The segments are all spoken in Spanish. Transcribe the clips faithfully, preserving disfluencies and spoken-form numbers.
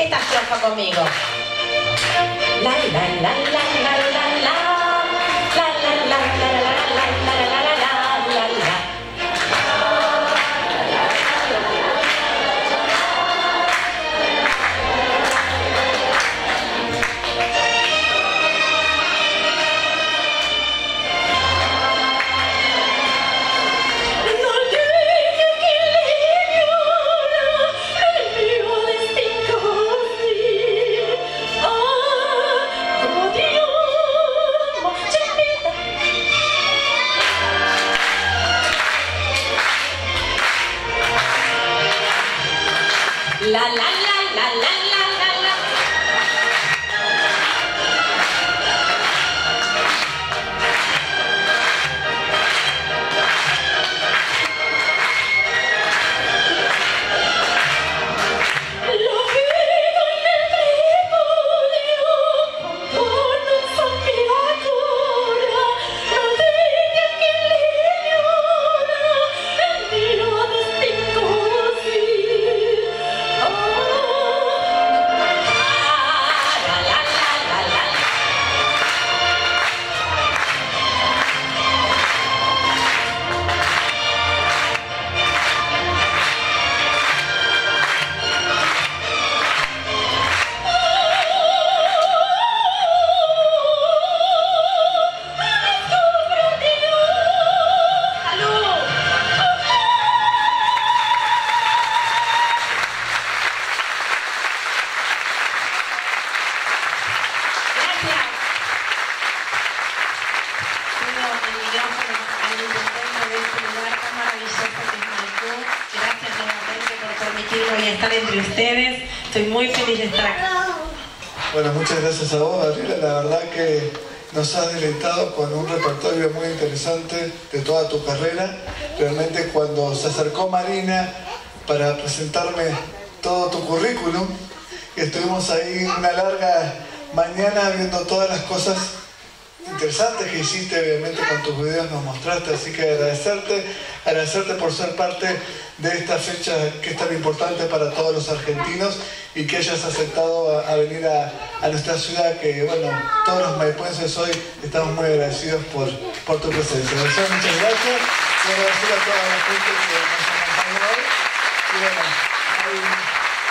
esta estrofa conmigo. La la la la la la la la la la la la la la la la la. La la la la la la la. Y estar entre ustedes, estoy muy feliz de estar acá. Bueno, muchas gracias a vos, Gabriela, la verdad que nos has deleitado con un repertorio muy interesante de toda tu carrera. Realmente cuando se acercó Marina para presentarme todo tu currículum, estuvimos ahí una larga mañana viendo todas las cosas interesantes que hiciste, obviamente con tus videos nos mostraste, así que agradecerte, agradecerte por ser parte de esta fecha que es tan importante para todos los argentinos y que hayas aceptado a, a venir a, a nuestra ciudad, que bueno, todos los maipuenses hoy estamos muy agradecidos por, por tu presencia. Muchas gracias y agradecer a toda la gente que nos acompañó hoy. Y bueno, hay...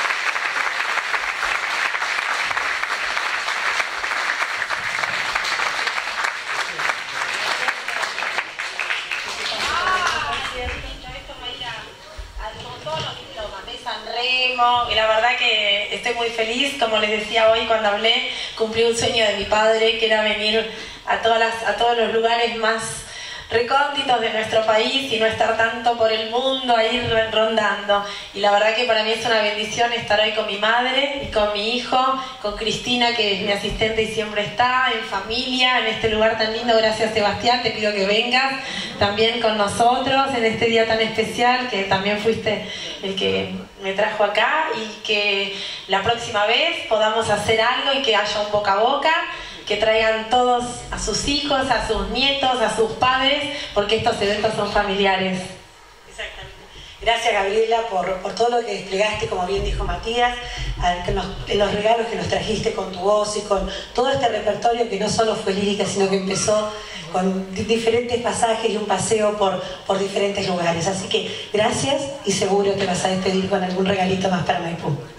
Y la verdad que estoy muy feliz, como les decía hoy cuando hablé, cumplí un sueño de mi padre, que era venir a, todas las, a todos los lugares más recónditos de nuestro país y no estar tanto por el mundo ahí rondando. Y la verdad que para mí es una bendición estar hoy con mi madre y con mi hijo, con Cristina, que es mi asistente y siempre está, en familia, en este lugar tan lindo. Gracias, Sebastián, te pido que vengas también con nosotros en este día tan especial, que también fuiste el que me trajo acá, y que la próxima vez podamos hacer algo y que haya un boca a boca, que traigan todos a sus hijos, a sus nietos, a sus padres, porque estos eventos son familiares. Exactamente. Gracias, Gabriela, por, por todo lo que desplegaste, como bien dijo Matías, a los, los regalos que nos trajiste con tu voz y con todo este repertorio que no solo fue lírica, sino que empezó con diferentes pasajes y un paseo por, por diferentes lugares. Así que gracias, y seguro te vas a despedir con algún regalito más para Maipú.